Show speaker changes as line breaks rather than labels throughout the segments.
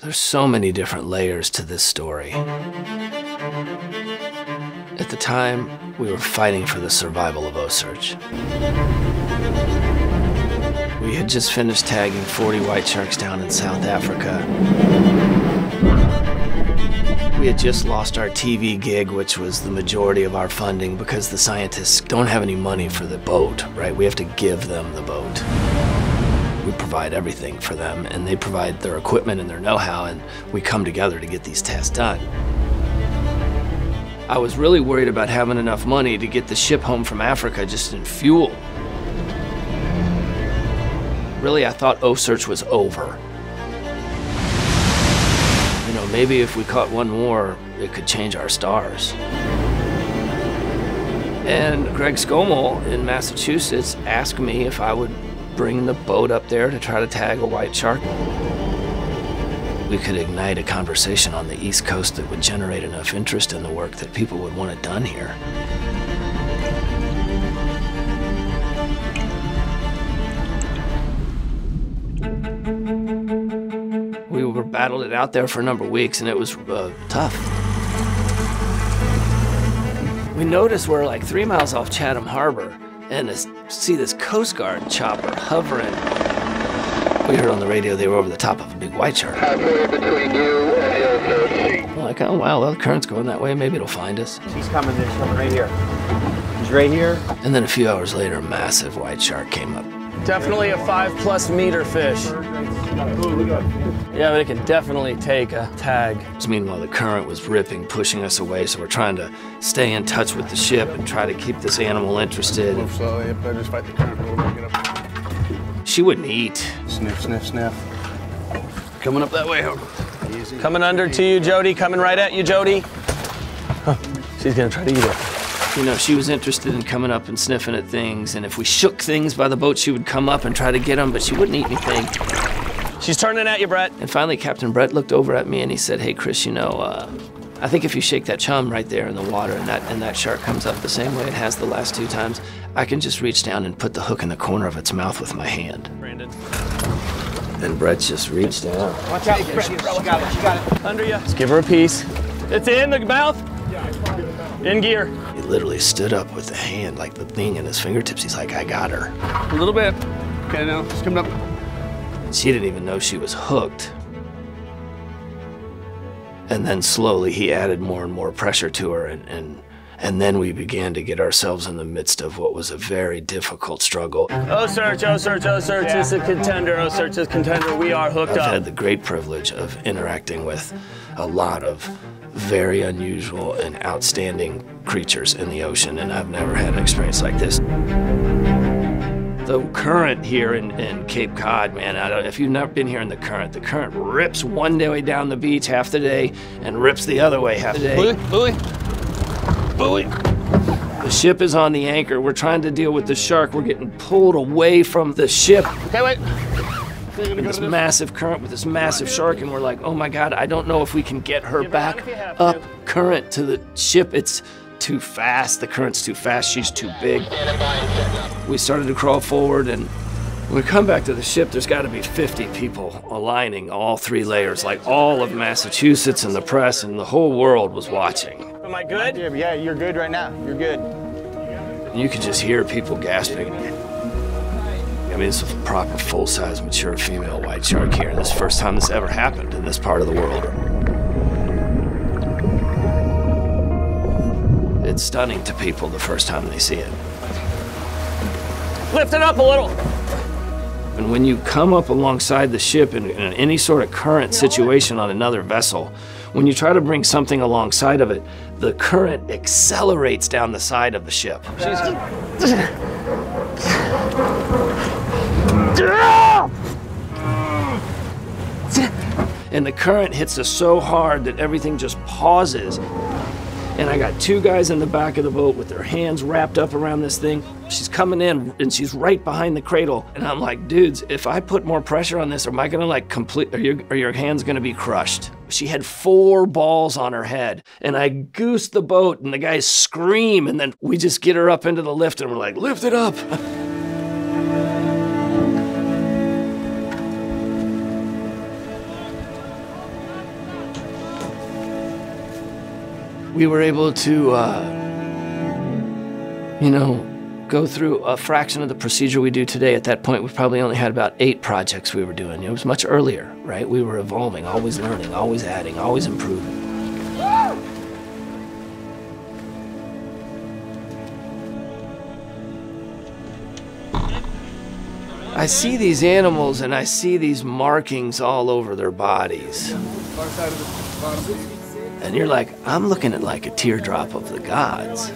There's so many different layers to this story. At the time, we were fighting for the survival of OCEARCH. We had just finished tagging 40 white sharks down in South Africa. We had just lost our TV gig, which was the majority of our funding, because the scientists don't have any money for the boat, right? We have to give them the boat. We provide everything for them, and they provide their equipment and their know-how, and we come together to get these tests done. I was really worried about having enough money to get the ship home from Africa just in fuel. Really, I thought OCEARCH was over. You know, maybe if we caught one more, it could change our stars. And Greg Scommel in Massachusetts asked me if I would bring the boat up there to try to tag a white shark. We could ignite a conversation on the East Coast that would generate enough interest in the work that people would want it done here. We were battled it out there for a number of weeks, and it was tough. We noticed we're like 3 miles off Chatham Harbor, and see this Coast Guard chopper hovering. We heard on the radio they were over the top of a big white shark.
Halfway between you and the
Like, oh wow, the current's going that way, maybe it'll find us.
He's coming right here. He's right here.
And then a few hours later, a massive white shark came up.
Definitely a 5+ meter fish. Yeah, but it can definitely take a tag.
Meanwhile, the current was ripping, pushing us away, so we're trying to stay in touch with the ship and try to keep this animal interested.
Move slowly, but just fight the current a little bit, get up.
She wouldn't eat.
Sniff, sniff, sniff.
Coming up that way. Easy. Coming under to you, Jody. Coming right at you, Jody. Huh. She's gonna try to eat it.
You know, she was interested in coming up and sniffing at things, and if we shook things by the boat, she would come up and try to get them, but she wouldn't eat anything.
She's turning at you, Brett.
And finally, Captain Brett looked over at me and he said, "Hey, Chris, you know, I think if you shake that chum right there in the water and that shark comes up the same way it has the last 2 times, I can just reach down and put the hook in the corner of its mouth with my hand."
Brandon.
And Brett just reached down.
Watch out, Brett. She got it. She got it.
Under you. Just give her a piece. It's in the mouth. In gear.
He literally stood up with the hand, like the thing in his fingertips. He's like, "I got her."
A little bit. Okay, now, just coming up.
She didn't even know she was hooked. And then slowly he added more and more pressure to her, and then we began to get ourselves in the midst of what was a very difficult struggle.
OCEARCH, OCEARCH, OCEARCH is a contender. OCEARCH is a contender. We are hooked
I've
up.
had the great privilege of interacting with a lot of very unusual and outstanding creatures in the ocean, and I've never had an experience like this. The current here in Cape Cod, man, if you've never been here in the current rips one way down the beach half the day and rips the other way half the day.
Buoy, buoy, buoy.
The ship is on the anchor. We're trying to deal with the shark. We're getting pulled away from the ship.
Okay, wait.
In this massive current with this massive shark, and we're like, oh my God, I don't know if we can get her back up current to the ship. It's too fast. The current's too fast. She's too big. We started to crawl forward, and when we come back to the ship, there's got to be 50 people aligning all 3 layers, like all of Massachusetts and the press and the whole world was watching.
Am I good?
Yeah, you're good right now. You're good.
And you could just hear people gasping. I mean, it's a proper, full-size, mature female white shark here, and this is the first time this ever happened in this part of the world. It's stunning to people the first time they see it.
Lift it up a little.
And when you come up alongside the ship in any sort of current situation on another vessel, when you try to bring something alongside of it, the current accelerates down the side of the ship. And the current hits us so hard that everything just pauses. And I got 2 guys in the back of the boat with their hands wrapped up around this thing. She's coming in and she's right behind the cradle. And I'm like, dudes, if I put more pressure on this, am I gonna like are your hands gonna be crushed? She had 4 balls on her head, and I goosed the boat, and the guys scream, and then we just get her up into the lift, and we're like, lift it up. we were able to, you know, go through a fraction of the procedure we do today. At that point, we probably only had about 8 projects we were doing. It was much earlier, right? We were evolving, always learning, always adding, always improving. I see these animals and I see these markings all over their bodies. And you're like, I'm looking at like a teardrop of the gods.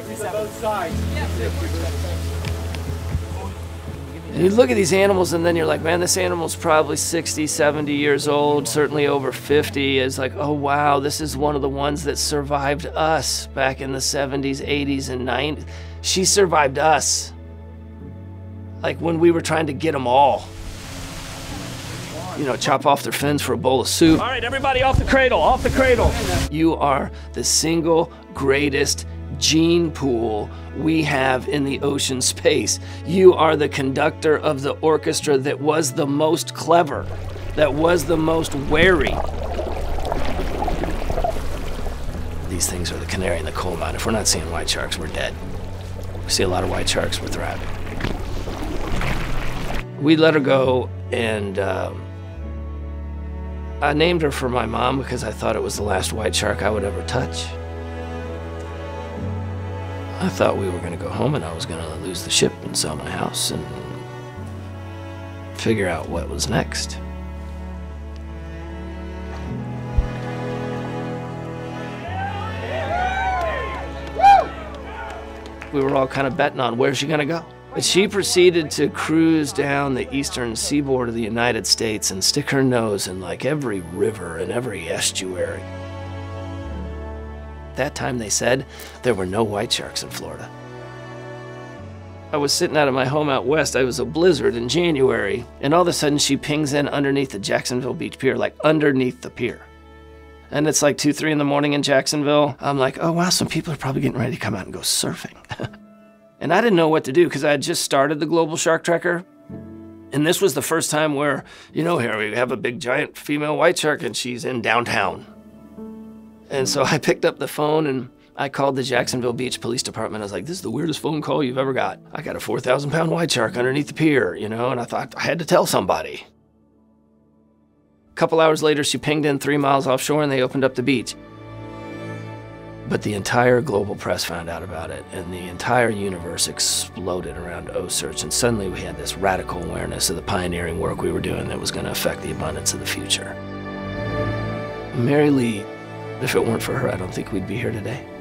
And you look at these animals and then you're like, man, this animal's probably 60, 70 years old, certainly over 50. It's like, oh wow, this is one of the ones that survived us back in the 70s, 80s, and 90s. She survived us. Like when we were trying to get them all. You know, chop off their fins for a bowl of soup. All right, everybody off the cradle, off the cradle. You are the single greatest gene pool we have in the ocean space. You are the conductor of the orchestra that was the most clever, that was the most wary. These things are the canary in the coal mine. If we're not seeing white sharks, we're dead. We see a lot of white sharks, we're thriving. We let her go, and I named her for my mom because I thought it was the last white shark I would ever touch. I thought we were going to go home and I was going to lose the ship and sell my house and figure out what was next. We were all kind of betting on where's she going to go. But she proceeded to cruise down the eastern seaboard of the United States and stick her nose in like every river and every estuary. That time they said there were no white sharks in Florida. I was sitting out of my home out west. I was a blizzard in January, and all of a sudden she pings in underneath the Jacksonville Beach Pier, like underneath the pier. And it's like 2, 3 in the morning in Jacksonville. I'm like, oh wow, some people are probably getting ready to come out and go surfing. And I didn't know what to do because I had just started the Global Shark Tracker. And this was the first time where, you know, here we have a big giant female white shark and she's in downtown. And so I picked up the phone and I called the Jacksonville Beach Police Department. I was like, this is the weirdest phone call you've ever got. I got a 4,000-pound white shark underneath the pier, you know, and I thought I had to tell somebody. A couple hours later, she pinged in 3 miles offshore and they opened up the beach. But the entire global press found out about it, and the entire universe exploded around OCEARCH, and suddenly we had this radical awareness of the pioneering work we were doing that was going to affect the abundance of the future. Mary Lee, if it weren't for her, I don't think we'd be here today.